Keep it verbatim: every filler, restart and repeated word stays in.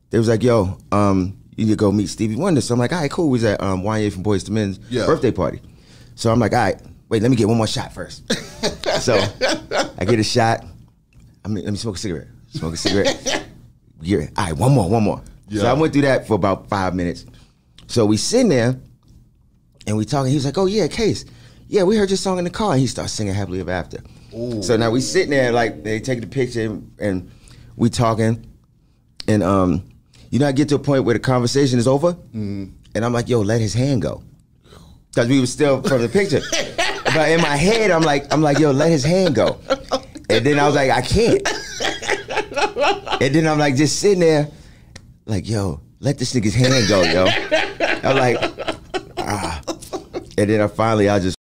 they was like, yo, um, you need to go meet Stevie Wonder. So I'm like, all right, cool. We was at um, Y A from Boyz two Men's yeah. birthday party. So I'm like, all right, wait, let me get one more shot first. So I get a shot. I mean, let me smoke a cigarette. Smoke a cigarette. Yeah, all right, one more, one more. Yeah. So I went through that for about five minutes. So we sitting there and we talking. He was like, oh yeah, Case. Yeah, we heard your song in the car. And he starts singing Happily Ever After. Ooh. So now we sitting there like they take the picture and, and we talking. And um, you know, I get to a point where the conversation is over. Mm. And I'm like, yo, let his hand go. Because we were still from the picture. But in my head, I'm like, I'm like, yo, let his hand go. And then I was like, I can't. And then I'm like, just sitting there, like, yo, let this nigga's hand go, yo. I'm like, ah. And then I finally, I just